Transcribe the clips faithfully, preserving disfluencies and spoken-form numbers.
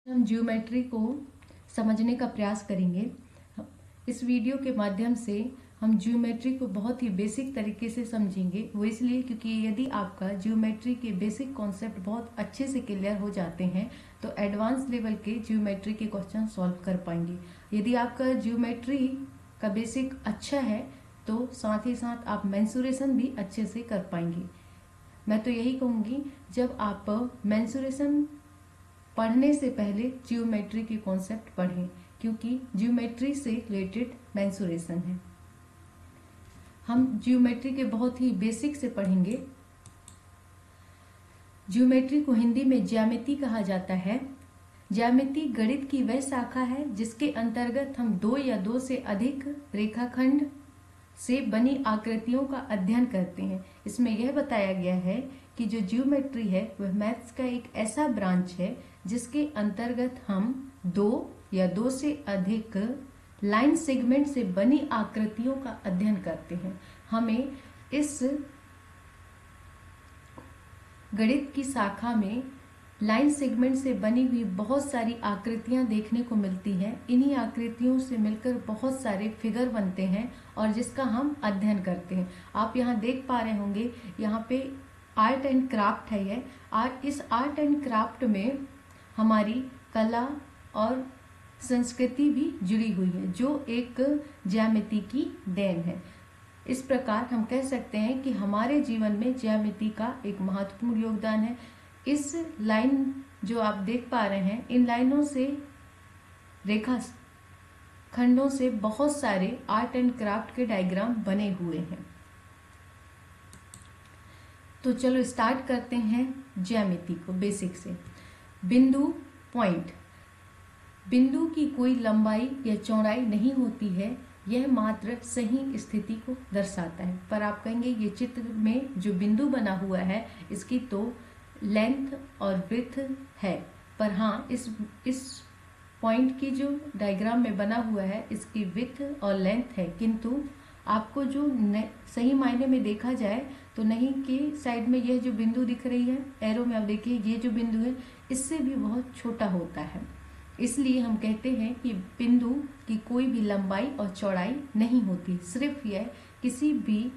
हम ज्योमेट्री को समझने का प्रयास करेंगे। इस वीडियो के माध्यम से हम ज्योमेट्री को बहुत ही बेसिक तरीके से समझेंगे। वो इसलिए क्योंकि यदि आपका ज्योमेट्री के बेसिक कॉन्सेप्ट बहुत अच्छे से क्लियर हो जाते हैं तो एडवांस लेवल के ज्योमेट्री के क्वेश्चन सॉल्व कर पाएंगे। यदि आपका ज्योमेट्री का बेसिक अच्छा है तो साथ ही साथ आप मेंसुरेशन भी अच्छे से कर पाएंगे। मैं तो यही कहूँगी, जब आप मेंसुरेशन पढ़ने से पहले ज्योमेट्री के कॉन्सेप्ट पढ़ें, क्योंकि ज्योमेट्री से रिलेटेड मेंसुरेशन है। हम ज्योमेट्री के बहुत ही बेसिक से पढ़ेंगे। ज्योमेट्री को हिंदी में ज्यामिति कहा जाता है। ज्यामिति गणित की वह शाखा है जिसके अंतर्गत हम दो या दो से अधिक रेखाखंड से बनी आकृतियों का अध्ययन करते हैं। इसमें यह बताया गया है कि जो ज्योमेट्री है वह मैथ्स का एक ऐसा ब्रांच है जिसके अंतर्गत हम दो या दो से अधिक लाइन सेगमेंट से बनी आकृतियों का अध्ययन करते हैं। हमें इस गणित की शाखा में लाइन सेगमेंट से बनी हुई बहुत सारी आकृतियां देखने को मिलती हैं। इन्हीं आकृतियों से मिलकर बहुत सारे फिगर बनते हैं और जिसका हम अध्ययन करते हैं। आप यहाँ देख पा रहे होंगे, यहाँ पे आर्ट एंड क्राफ्ट है। ये आर्ट इस आर्ट एंड क्राफ्ट में हमारी कला और संस्कृति भी जुड़ी हुई है, जो एक ज्यामिति की देन है। इस प्रकार हम कह सकते हैं कि हमारे जीवन में ज्यामिति का एक महत्वपूर्ण योगदान है। इस लाइन जो आप देख पा रहे हैं, इन लाइनों से रेखा खंडों से बहुत सारे आर्ट एंड क्राफ्ट के डायग्राम बने हुए हैं। तो चलो स्टार्ट करते हैं ज्यामिति को बेसिक से। बिंदु, पॉइंट। बिंदु की कोई लंबाई या चौड़ाई नहीं होती है, यह मात्र सही स्थिति को दर्शाता है। पर आप कहेंगे ये चित्र में जो बिंदु बना हुआ है इसकी तो लेंथ और विड्थ है, पर हाँ इस इस पॉइंट की जो डायग्राम में बना हुआ है इसकी विड्थ और लेंथ है, किंतु आपको जो सही मायने में देखा जाए तो नहीं के साइड में यह जो बिंदु दिख रही है एरो में, आप देखिए ये जो बिंदु है इससे भी बहुत छोटा होता है। इसलिए हम कहते हैं कि बिंदु की कोई भी लंबाई और चौड़ाई नहीं होती, सिर्फ यह किसी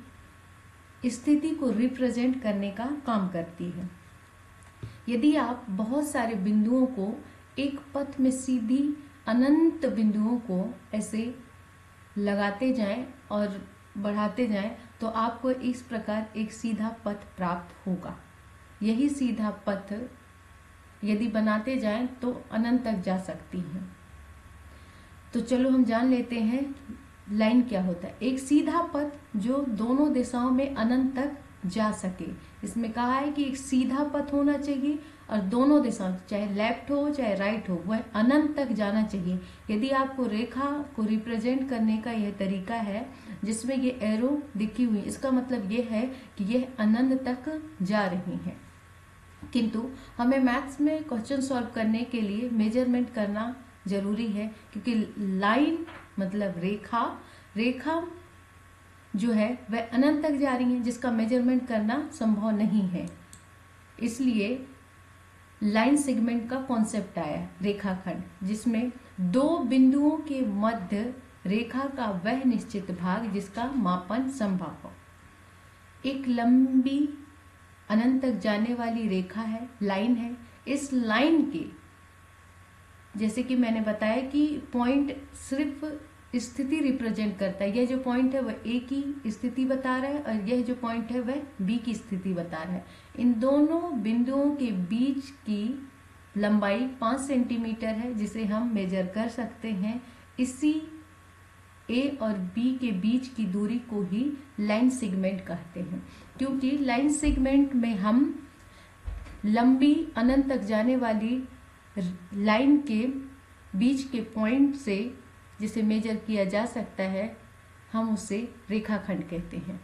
भी स्थिति को रिप्रेजेंट करने का काम करती है। यदि आप बहुत सारे बिंदुओं को एक पथ में सीधी अनंत बिंदुओं को ऐसे लगाते जाएं और बढ़ाते जाएं तो आपको इस प्रकार एक सीधा पथ प्राप्त होगा। यही सीधा पथ यदि बनाते जाएं तो अनंत तक जा सकती है। तो चलो हम जान लेते हैं लाइन क्या होता है। एक सीधा पथ जो दोनों दिशाओं में अनंत तक जा सके। इसमें कहा है कि एक सीधा पथ होना चाहिए और दोनों दिशाओं, चाहे लेफ्ट हो चाहे राइट हो, वह अनंत तक जाना चाहिए। यदि आपको रेखा को रिप्रेजेंट करने का यह तरीका है जिसमें ये एरो दिखी हुई, इसका मतलब यह है कि यह अनंत तक जा रही है। किंतु हमें मैथ्स में क्वेश्चन सॉल्व करने के लिए मेजरमेंट करना जरूरी है, क्योंकि लाइन मतलब रेखा रेखा जो है वह अनंत तक जा रही है जिसका मेजरमेंट करना संभव नहीं है। इसलिए लाइन सेगमेंट का कॉन्सेप्ट आया, रेखाखंड, जिसमें दो बिंदुओं के मध्य रेखा का वह निश्चित भाग जिसका मापन संभव हो। एक लंबी अनंत तक जाने वाली रेखा है, लाइन है। इस लाइन के, जैसे कि मैंने बताया कि पॉइंट सिर्फ स्थिति रिप्रेजेंट करता है। यह जो पॉइंट है वह ए की स्थिति बता रहा है और यह जो पॉइंट है वह बी की स्थिति बता रहा है। इन दोनों बिंदुओं के बीच की लंबाई पाँच सेंटीमीटर है, जिसे हम मेजर कर सकते हैं। इसी ए और बी के बीच की दूरी को ही लाइन सेगमेंट कहते हैं, क्योंकि लाइन सेगमेंट में हम लंबी अनंत तक जाने वाली लाइन के बीच के पॉइंट से जिसे मेजर किया जा सकता है हम उसे रेखाखंड कहते हैं।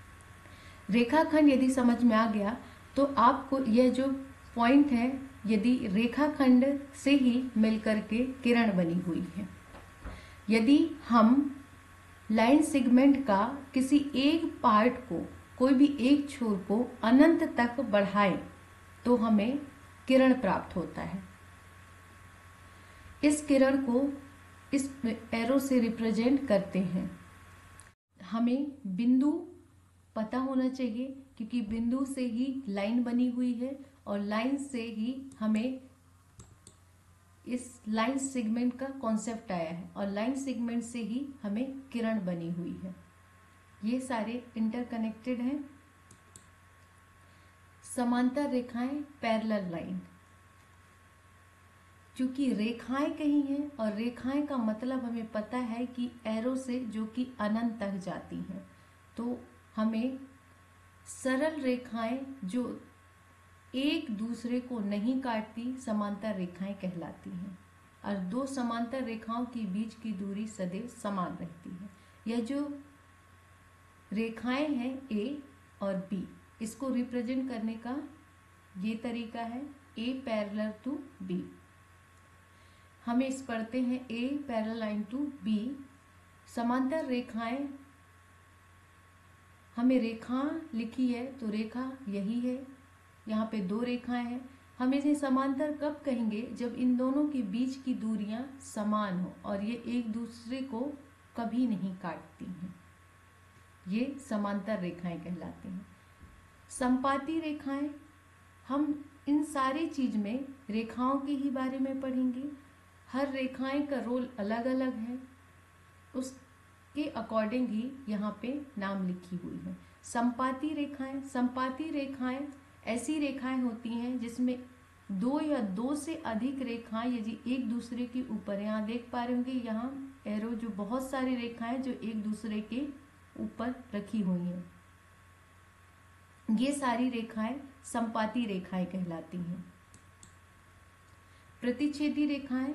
रेखाखंड यदि समझ में आ गया तो आपको यह जो पॉइंट है, यदि रेखाखंड से ही मिलकर के किरण बनी हुई है। यदि हम लाइन सेगमेंट का किसी एक पार्ट को, कोई भी एक छोर को अनंत तक बढ़ाएं तो हमें किरण प्राप्त होता है। इस किरण को इस एरो से रिप्रेजेंट करते हैं। हमें बिंदु पता होना चाहिए क्योंकि बिंदु से ही लाइन बनी हुई है और लाइन से ही हमें इस लाइन सेगमेंट का कॉन्सेप्ट आया है और लाइन सेगमेंट से ही हमें किरण बनी हुई है। ये सारे इंटरकनेक्टेड हैं। समांतर रेखाएं, पैरेलल लाइन। क्योंकि रेखाएं कहीं हैं और रेखाएं का मतलब हमें पता है कि एरो से जो कि अनंत तक जाती हैं, तो हमें सरल रेखाएं जो एक दूसरे को नहीं काटती समांतर रेखाएं कहलाती हैं और दो समांतर रेखाओं के बीच की दूरी सदैव समान रहती है। यह जो रेखाएं हैं ए और बी, इसको रिप्रेजेंट करने का ये तरीका है ए पैरेलल टू बी। हमें इस पढ़ते हैं A parallel line to B. समांतर रेखाएं, हमें रेखा लिखी है तो रेखा यही है, यहाँ पे दो रेखाएं हैं। हम इसे समांतर कब कहेंगे? जब इन दोनों के बीच की दूरियां समान हो और ये एक दूसरे को कभी नहीं काटती हैं, ये समांतर रेखाएं कहलाती हैं। संपाती रेखाएं, हम इन सारी चीज में रेखाओं के ही बारे में पढ़ेंगे। हर रेखाएं का रोल अलग अलग है, उसके अकॉर्डिंग ही यहाँ पे नाम लिखी हुई है। संपाती रेखाएं, संपाती रेखाएं ऐसी रेखाएं होती हैं जिसमें दो या दो से अधिक रेखाएं यदि एक दूसरे के ऊपर, यहाँ देख पा रहे होंगे यहाँ एरो, जो बहुत सारी रेखाएं जो एक दूसरे के ऊपर रखी हुई हैं, ये सारी रेखाएं संपाती रेखाएं कहलाती हैं। प्रतिच्छेदी रेखाएं,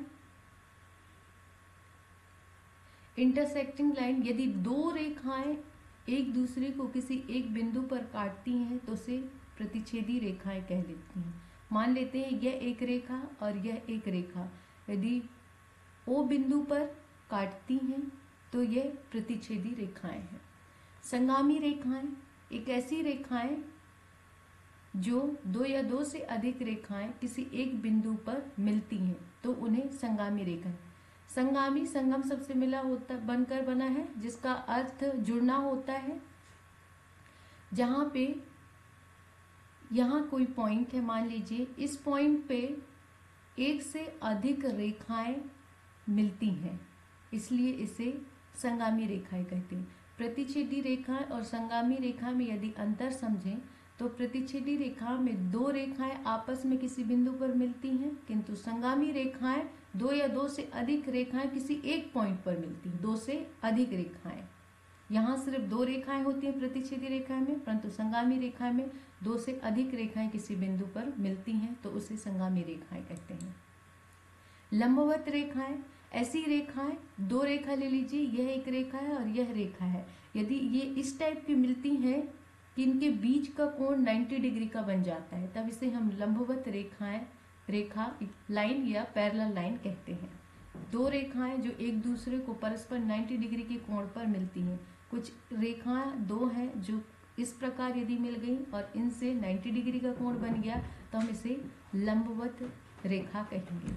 इंटरसेक्टिंग लाइन, यदि दो रेखाएं एक दूसरे को किसी एक बिंदु पर काटती हैं तो उसे प्रतिच्छेदी रेखाएं कह लेती हैं। मान लेते हैं यह एक रेखा और यह एक रेखा यदि ओ बिंदु पर काटती हैं तो यह प्रतिच्छेदी रेखाएं हैं। संगामी रेखाएं, एक ऐसी रेखाएं जो दो या दो से अधिक रेखाएं किसी एक बिंदु पर मिलती हैं तो उन्हें संगामी रेखाएं। संगामी संगम सबसे मिला होता बनकर बना है, जिसका अर्थ जुड़ना होता है। जहां पे यहाँ कोई पॉइंट है, मान लीजिए इस पॉइंट पे एक से अधिक रेखाएं मिलती हैं, इसलिए इसे संगामी रेखाएं कहते हैं। प्रतिच्छेदी रेखा और संगामी रेखा में यदि अंतर समझें तो प्रतिच्छेदी रेखा में दो रेखाएं आपस में किसी बिंदु पर मिलती हैं, किंतु संगामी रेखाएं दो या दो से अधिक रेखाएं किसी एक पॉइंट पर मिलती हैं। दो से अधिक रेखाएं, यहाँ सिर्फ दो रेखाएं होती हैं प्रतिच्छेदी रेखा में, परंतु संगामी रेखा में दो से अधिक रेखाएं किसी बिंदु पर मिलती हैं तो उसे संगामी रेखाएं कहते हैं। लंबवत रेखाएं, ऐसी रेखाएं, दो रेखा ले लीजिए, यह एक रेखा है और यह रेखा है, यदि ये इस टाइप की मिलती हैं कि इनके बीच का कोण नब्बे डिग्री का बन जाता है, तब इसे हम लंबवत रेखाएं, रेखा लाइन या पैरेलल लाइन कहते हैं। दो रेखाएं जो एक दूसरे को परस्पर नब्बे डिग्री के कोण पर मिलती हैं। कुछ रेखाएं दो हैं जो इस प्रकार यदि मिल गई और इनसे नब्बे डिग्री का कोण बन गया तो हम इसे लंबवत रेखा कहेंगे।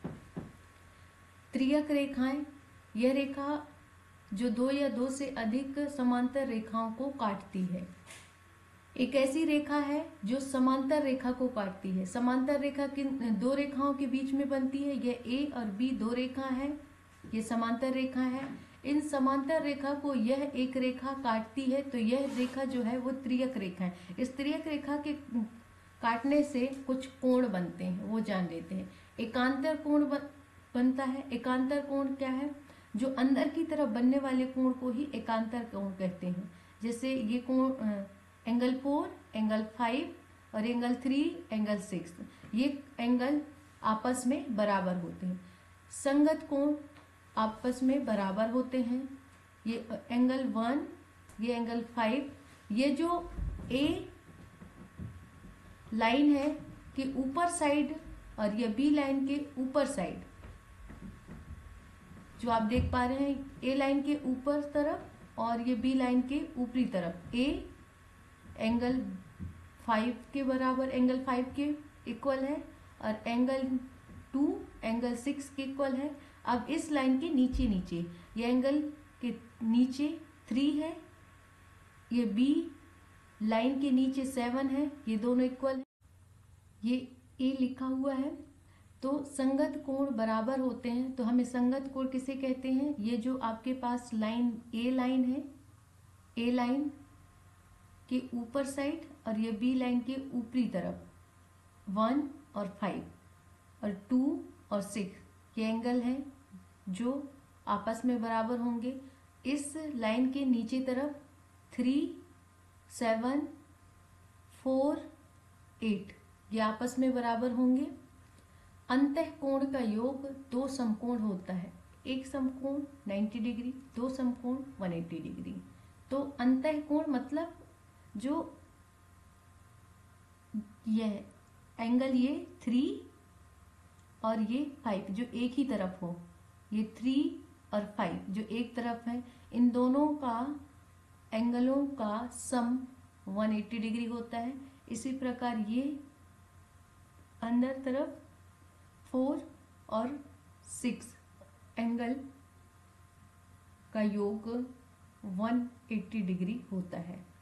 त्रियक रेखाएं, यह रेखा जो दो या दो से अधिक समांतर रेखाओं को काटती है। एक ऐसी रेखा है जो समांतर रेखा को काटती है। समांतर रेखा किन दो रेखाओं के बीच में बनती है, यह ए और बी दो रेखा है, ये समांतर रेखा है। इन समांतर रेखा को यह एक रेखा काटती है तो यह रेखा जो है वो त्रियक रेखा है। इस त्रियक रेखा के काटने से कुछ कोण बनते हैं, वो जान लेते हैं। एकांतर कोण बनता है। एकांतर कोण क्या है? जो अंदर की तरफ बनने वाले कोण को ही एकांतर कोण कहते हैं। जैसे ये कोण एंगल फोर, एंगल फाइव और एंगल थ्री, एंगल सिक्स, ये एंगल आपस में बराबर होते हैं। संगत कोण आपस में बराबर होते हैं। ये एंगल वन, ये एंगल फाइव, ये जो ए लाइन है कि ऊपर साइड और ये बी लाइन के ऊपर साइड, जो आप देख पा रहे हैं ए लाइन के ऊपर तरफ और ये बी लाइन के ऊपरी तरफ, ए एंगल फाइव के बराबर, एंगल फाइव के इक्वल है और एंगल टू एंगल सिक्स के इक्वल है। अब इस लाइन के नीचे नीचे ये एंगल के नीचे थ्री है, ये बी लाइन के नीचे सेवन है, ये दोनों इक्वल है, ये ए लिखा हुआ है। तो संगत कोण बराबर होते हैं। तो हमें संगत कोण किसे कहते हैं? ये जो आपके पास लाइन ए लाइन है, ए लाइन के ऊपर साइड और ये बी लाइन के ऊपरी तरफ वन और फाइव और टू और सिक्स ये एंगल है जो आपस में बराबर होंगे। इस लाइन के नीचे तरफ थ्री सेवन फोर एट ये आपस में बराबर होंगे। अंतः कोण का योग दो समकोण होता है, एक समकोण नब्बे डिग्री, दो समकोण एक सौ अस्सी डिग्री। तो अंतः कोण मतलब जो यह एंगल ये थ्री और ये फाइव जो एक ही तरफ हो, ये थ्री और फाइव जो एक तरफ है, इन दोनों का एंगलों का सम एक सौ अस्सी डिग्री होता है। इसी प्रकार ये अंदर तरफ फोर और सिक्स एंगल का योग एक सौ अस्सी डिग्री होता है।